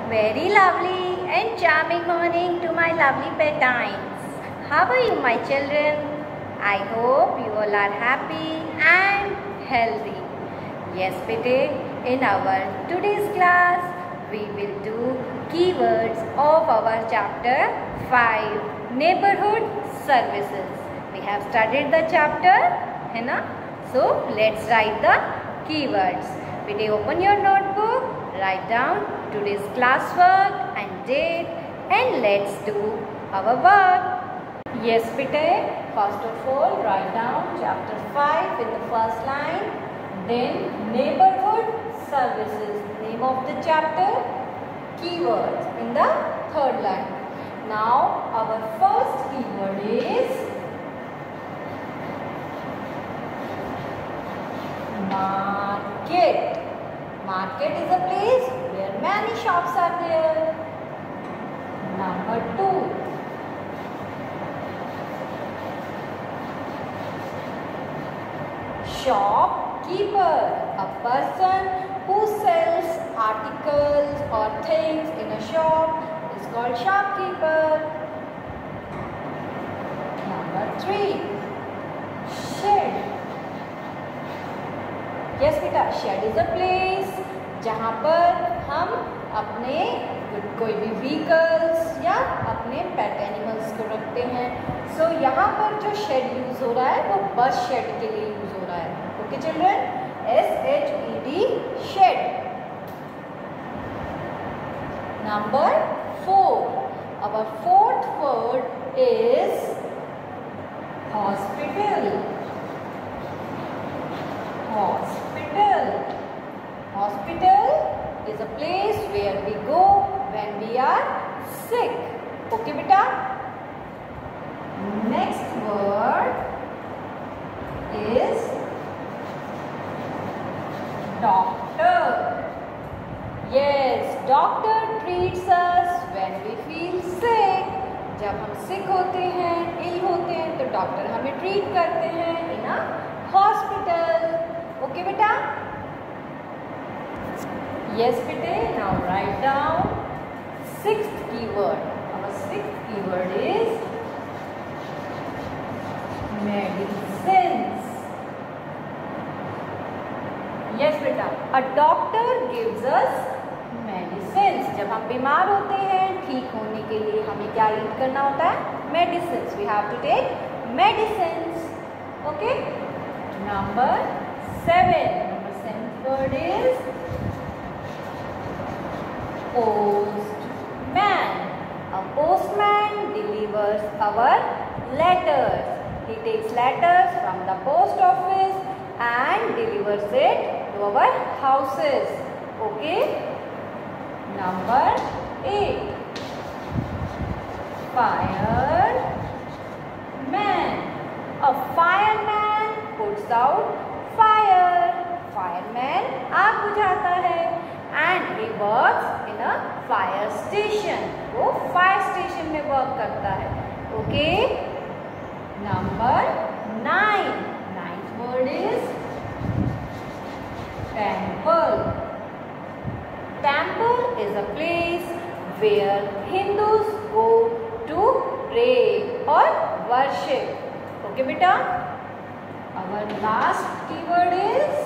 Very lovely and charming morning to my lovely petines. How are you, my children? I hope you all are happy and healthy. Yes, bete, in our today's class, we will do keywords of our chapter 5, Neighborhood Services. We have studied the chapter, है ना? So, let's write the keywords. Bete, open your notebook, write down today's classwork and date, and let's do our work. Yes, bete, first of all, write down chapter 5 in the first line, then neighborhood services, name of the chapter, keywords in the third line. Now, our first keyword is market. Market is a place where many shops are there. Number 2. Shopkeeper, a person who sells articles or things in a shop is called shopkeeper. Number 3. Shed. Yes बेटा, shed is a place जहाँ पर हम अपने कोई भी vehicles या अपने pet animals को रखते हैं. सो यहाँ पर जो शेड यूज हो रहा है वो बस शेड के लिए यूज हो रहा है. Okay children, SHED, shed. Number 4. Our fourth word is hospital. Hospital is a place where we go when we are sick. Okay, beta? Next word is doctor. Yes, doctor treats us when we feel sick. जब हम sick होते हैं, ill होते हैं, तो doctor हमें treat करते हैं in a hospital. Okay, beta? Yes, beta. Now write down sixth keyword. Our sixth keyword is medicines. Yes, beta. A doctor gives us medicines. जब हम बीमार होते हैं, ठीक होने के लिए हमें क्या यूज करना होता है? Medicines. We have to take medicines. Okay? Number 7. Number 7th word is postman. A postman delivers our letters. He takes letters from the post office and delivers it to our houses. Okay? Number 8. Fireman. A fireman puts out fire. Fireman आग बुझाता है. And he works in a fire station. वो fire station में work करता है. Okay? Number 9. Ninth word is temple. Temple is a place where Hindus go to pray or worship. Okay, beta? Our last keyword is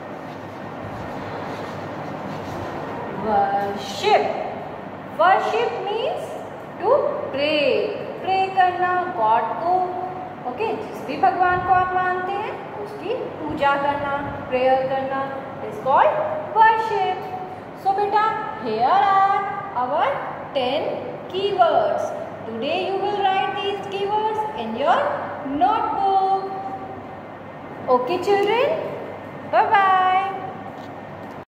worship. Worship means to pray. Pray करना God को. Okay, जिस भी भगवान को आप मानते हैं उसकी पूजा करना, prayer करना is called worship. So beta, here are our 10 keywords. Today you will write these keywords in your notebook. Okay children, bye bye.